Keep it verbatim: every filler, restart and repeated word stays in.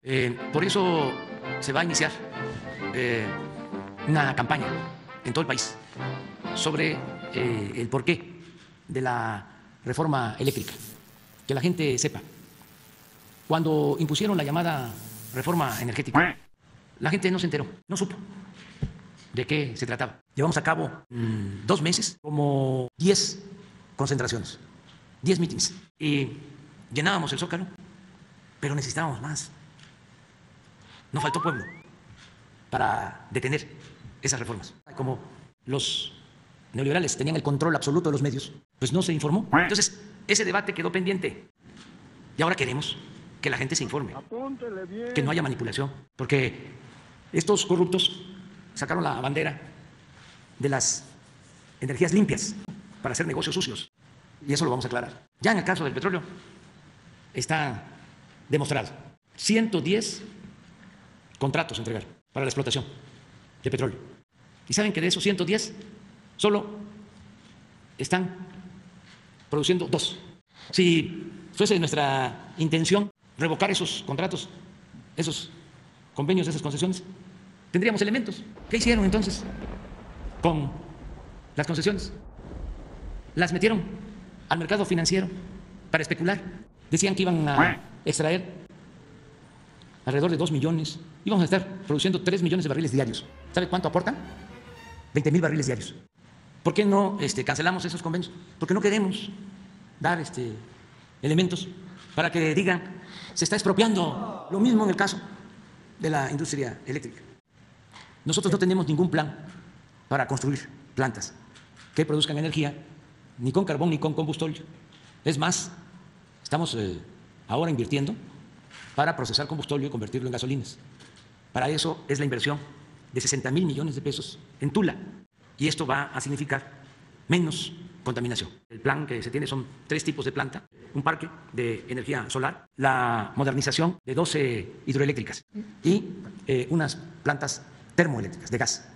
Eh, por eso se va a iniciar eh, una campaña en todo el país sobre eh, el porqué de la reforma eléctrica, que la gente sepa. Cuando impusieron la llamada reforma energética, la gente no se enteró, no supo de qué se trataba. Llevamos a cabo mmm, dos meses, como diez concentraciones, diez mítines, y llenábamos el Zócalo, pero necesitábamos más. No faltó pueblo para detener esas reformas. Como los neoliberales tenían el control absoluto de los medios, pues no se informó. Entonces, ese debate quedó pendiente. Y ahora queremos que la gente se informe, que no haya manipulación, porque estos corruptos sacaron la bandera de las energías limpias para hacer negocios sucios. Y eso lo vamos a aclarar. Ya en el caso del petróleo está demostrado. ciento diez contratos entregar para la explotación de petróleo. Y saben que de esos ciento diez solo están produciendo dos. Si fuese nuestra intención revocar esos contratos, esos convenios, esas concesiones, tendríamos elementos. ¿Qué hicieron entonces con las concesiones? Las metieron al mercado financiero para especular. Decían que iban a extraer alrededor de dos millones. Íbamos a estar produciendo tres millones de barriles diarios. ¿Sabe cuánto aportan? veinte mil barriles diarios. ¿Por qué no este, cancelamos esos convenios? Porque no queremos dar este, elementos para que digan se está expropiando. Lo mismo en el caso de la industria eléctrica. Nosotros no tenemos ningún plan para construir plantas que produzcan energía ni con carbón ni con combustible. Es más, estamos eh, ahora invirtiendo para procesar combustible y convertirlo en gasolinas. Para eso es la inversión de sesenta mil millones de pesos en Tula. Y esto va a significar menos contaminación. El plan que se tiene son tres tipos de planta: un parque de energía solar, la modernización de doce hidroeléctricas y eh, unas plantas termoeléctricas de gas.